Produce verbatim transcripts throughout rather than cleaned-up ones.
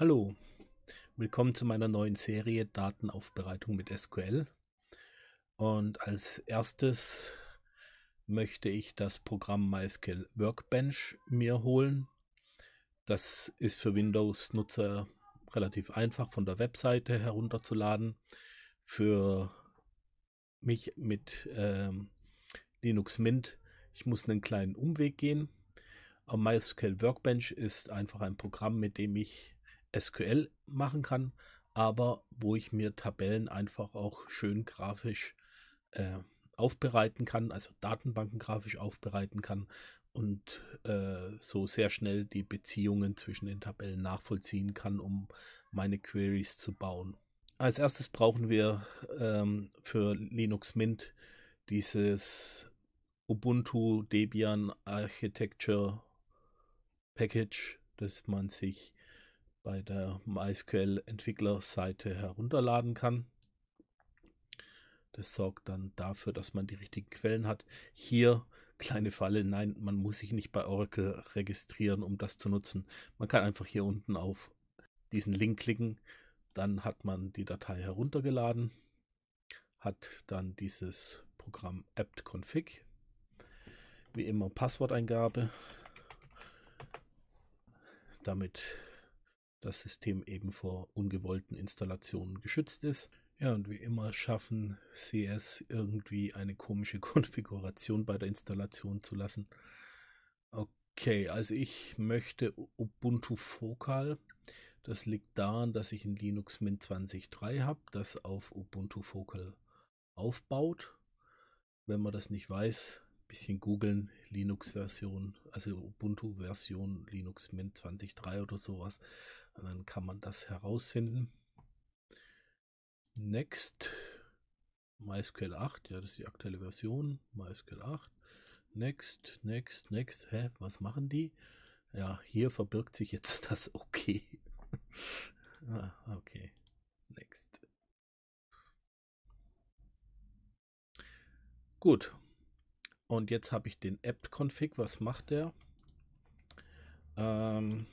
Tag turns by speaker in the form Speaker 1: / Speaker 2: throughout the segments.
Speaker 1: Hallo, willkommen zu meiner neuen Serie Datenaufbereitung mit S Q L. Und als erstes möchte ich das Programm MySQL Workbench mir holen. Das ist für Windows-Nutzer relativ einfach von der Webseite herunterzuladen. Für mich mit ähm, Linux Mint, ich muss einen kleinen Umweg gehen. Aber MySQL Workbench ist einfach ein Programm, mit dem ich S Q L machen kann, aber wo ich mir Tabellen einfach auch schön grafisch äh, aufbereiten kann, also Datenbanken grafisch aufbereiten kann und äh, so sehr schnell die Beziehungen zwischen den Tabellen nachvollziehen kann, um meine Queries zu bauen. Als erstes brauchen wir ähm, für Linux Mint dieses Ubuntu Debian Architecture Package, das man sich bei der MySQL-Entwicklerseite herunterladen kann. Das sorgt dann dafür, dass man die richtigen Quellen hat. Hier, kleine Falle, nein, man muss sich nicht bei Oracle registrieren, um das zu nutzen. Man kann einfach hier unten auf diesen Link klicken, dann hat man die Datei heruntergeladen, hat dann dieses Programm apt-config, wie immer Passworteingabe, damit das System eben vor ungewollten Installationen geschützt ist. Ja, und wie immer schaffen sie es irgendwie eine komische Konfiguration bei der Installation zu lassen. Okay, also ich möchte Ubuntu Focal. Das liegt daran, dass ich ein Linux Mint zwanzig Punkt drei habe, das auf Ubuntu Focal aufbaut. Wenn man das nicht weiß, ein bisschen googeln, Linux-Version, also Ubuntu-Version Linux Mint zwanzig Punkt drei oder sowas. Und dann kann man das herausfinden. Next. MySQL acht, ja, das ist die aktuelle Version. MySQL acht. Next, next, next. Hä, was machen die? Ja, hier verbirgt sich jetzt das Okay. ah, okay. Next. Gut. Und jetzt habe ich den apt-config. Was macht der? Ähm,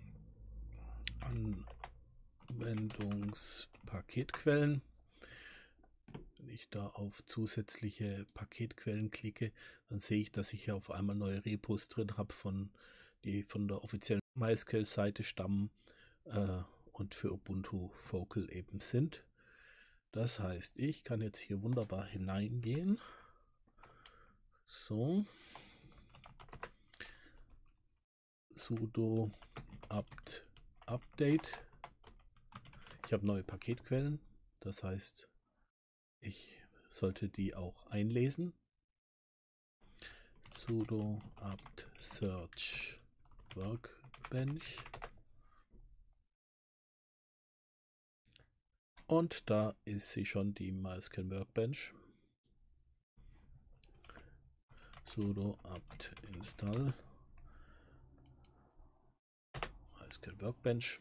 Speaker 1: Anwendungspaketquellen. Wenn ich da auf zusätzliche Paketquellen klicke, dann sehe ich, dass ich hier auf einmal neue Repos drin habe, von, die von der offiziellen MySQL-Seite stammen äh, und für Ubuntu Focal eben sind. Das heißt, ich kann jetzt hier wunderbar hineingehen. So. Sudo apt update. Ich habe neue Paketquellen. Das heißt, ich sollte die auch einlesen. Sudo apt search workbench. Und da ist sie schon, die MySQL Workbench. Sudo apt install MySQL Workbench.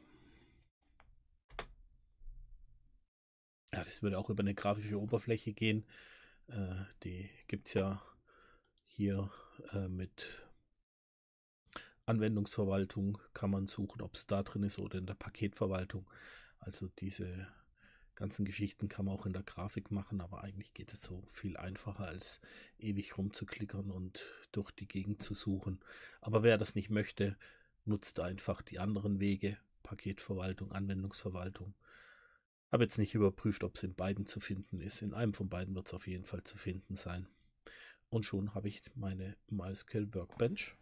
Speaker 1: Ja, das würde auch über eine grafische Oberfläche gehen. Äh, die gibt es ja hier äh, mit Anwendungsverwaltung. Kann man suchen, ob es da drin ist oder in der Paketverwaltung. Also diese ganzen Geschichten kann man auch in der Grafik machen, aber eigentlich geht es so viel einfacher, als ewig rumzuklickern und durch die Gegend zu suchen. Aber wer das nicht möchte, nutzt einfach die anderen Wege. Paketverwaltung, Anwendungsverwaltung. Habe jetzt nicht überprüft, ob es in beiden zu finden ist. In einem von beiden wird es auf jeden Fall zu finden sein. Und schon habe ich meine MySQL Workbench.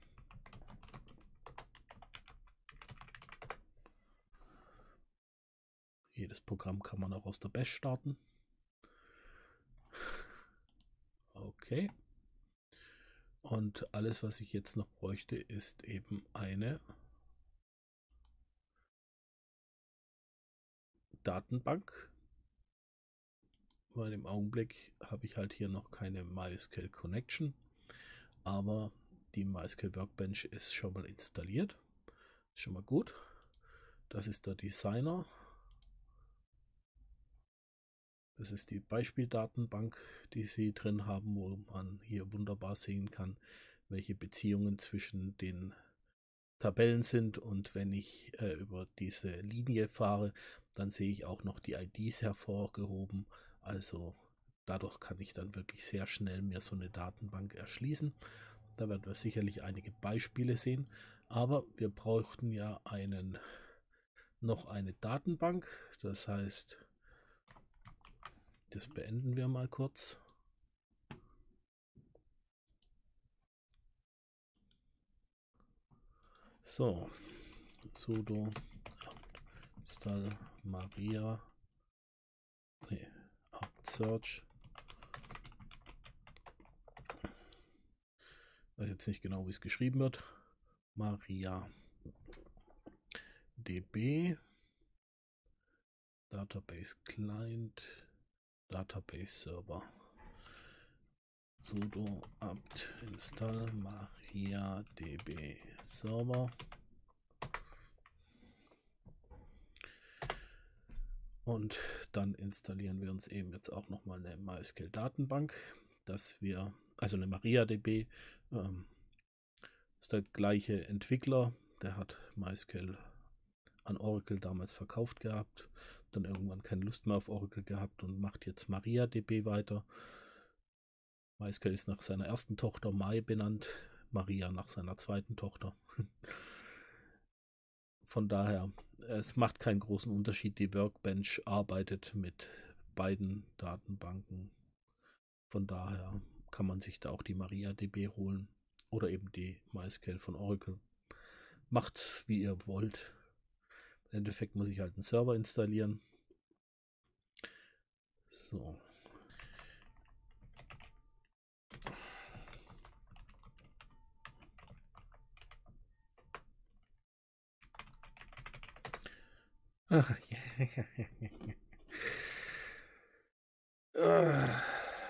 Speaker 1: Jedes Programm kann man auch aus der Bash starten. Okay. Und alles, was ich jetzt noch bräuchte, ist eben eine Datenbank. Weil im Augenblick habe ich halt hier noch keine MySQL Connection. Aber die MySQL Workbench ist schon mal installiert. Ist schon mal gut. Das ist der Designer. Das ist die Beispieldatenbank, die Sie drin haben, wo man hier wunderbar sehen kann, welche Beziehungen zwischen den Tabellen sind, und wenn ich äh, über diese Linie fahre, dann sehe ich auch noch die I Ds hervorgehoben. Also dadurch kann ich dann wirklich sehr schnell mir so eine Datenbank erschließen. Da werden wir sicherlich einige Beispiele sehen, aber wir brauchten ja einen noch eine Datenbank. Das heißt, das beenden wir mal kurz. So, sudo install Maria, nee, apt search. Weiß jetzt nicht genau, wie es geschrieben wird. Maria D B, Database Client, Database Server. Sudo apt install MariaDB Server. Und dann installieren wir uns eben jetzt auch nochmal eine MySQL-Datenbank, dass wir, also eine MariaDB, ähm, ist der gleiche Entwickler, der hat MySQL an Oracle damals verkauft gehabt, dann irgendwann keine Lust mehr auf Oracle gehabt und macht jetzt MariaDB weiter. MySQL ist nach seiner ersten Tochter Mai benannt, Maria nach seiner zweiten Tochter. Von daher, es macht keinen großen Unterschied. Die Workbench arbeitet mit beiden Datenbanken. Von daher kann man sich da auch die MariaDB holen oder eben die MySQL von Oracle. Macht, wie ihr wollt. Im Endeffekt muss ich halt einen Server installieren. So. Ach, ja, ja.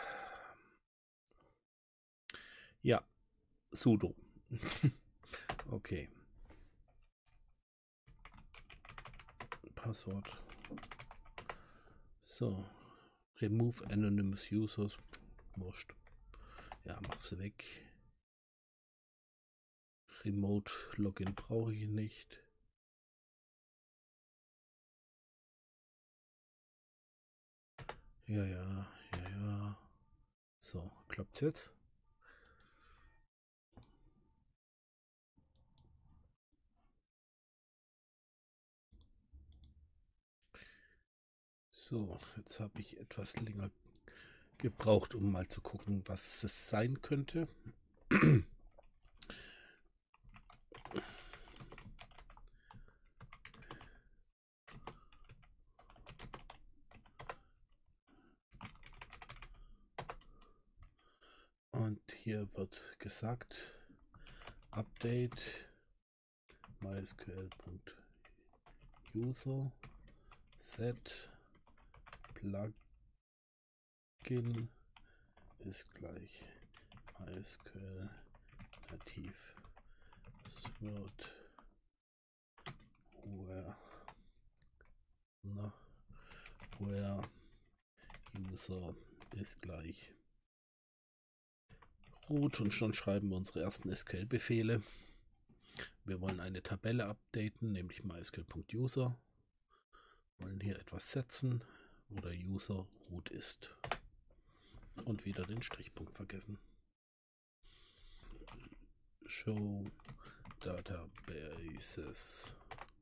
Speaker 1: Ja, sudo. Okay. Passwort. So. Remove anonymous users. Wurscht. Ja, mach sie weg. Remote Login brauche ich nicht. Ja, ja, ja, ja. So, klappt's jetzt? So, jetzt habe ich etwas länger gebraucht, um mal zu gucken, was es sein könnte. Und hier wird gesagt, Update mysql.user set plugin ist gleich MySQL nativ. Es wird where, na, where user ist gleich root, und schon schreiben wir unsere ersten S Q L-Befehle. Wir wollen eine Tabelle updaten, nämlich mysql.user. Wollen hier etwas setzen, wo der User root ist. Und wieder den Strichpunkt vergessen. Show Databases.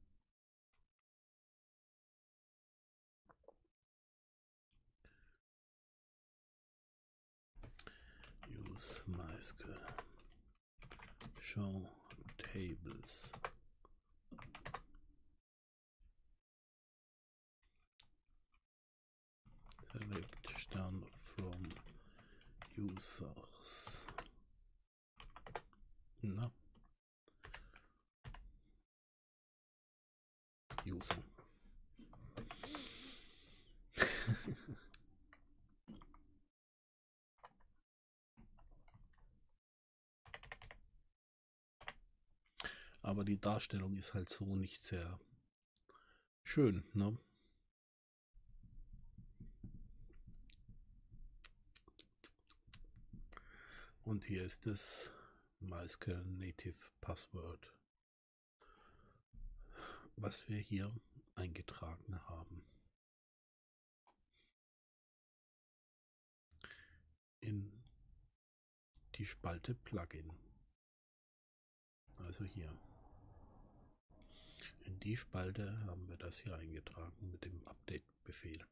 Speaker 1: Use MySQL. Show Tables. Select Stern from users. Na. User. Aber die Darstellung ist halt so nicht sehr schön, ne? Und hier ist das MySQL Native Password. was wir hier eingetragen haben. In die Spalte Plugin. Also hier. In die Spalte haben wir das hier eingetragen mit dem Update-Befehl.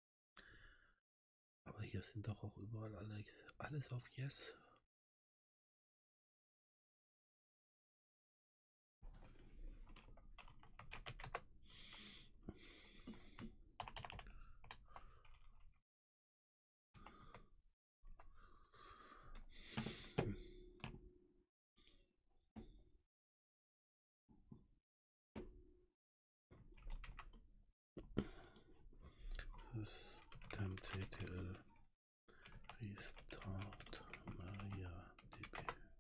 Speaker 1: Aber hier sind doch auch überall alle, alles auf Yes. systemctl restart MariaDB.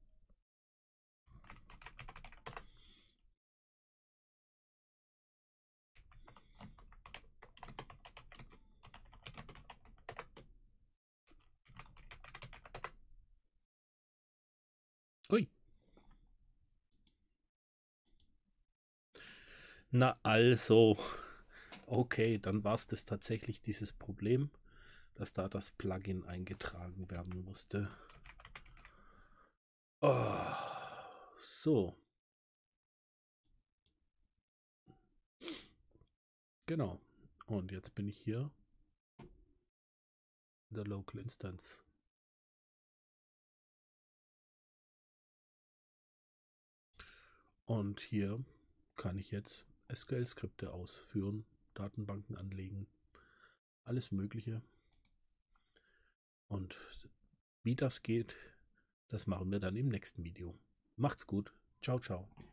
Speaker 1: Ui. Na also, okay, dann war es das tatsächlich dieses Problem, dass da das Plugin eingetragen werden musste. Oh, so. Genau. Und jetzt bin ich hier in der Local Instance. Und hier kann ich jetzt S Q L-Skripte ausführen, Datenbanken anlegen, alles Mögliche. Und wie das geht, das machen wir dann im nächsten Video. Macht's gut. Ciao, ciao.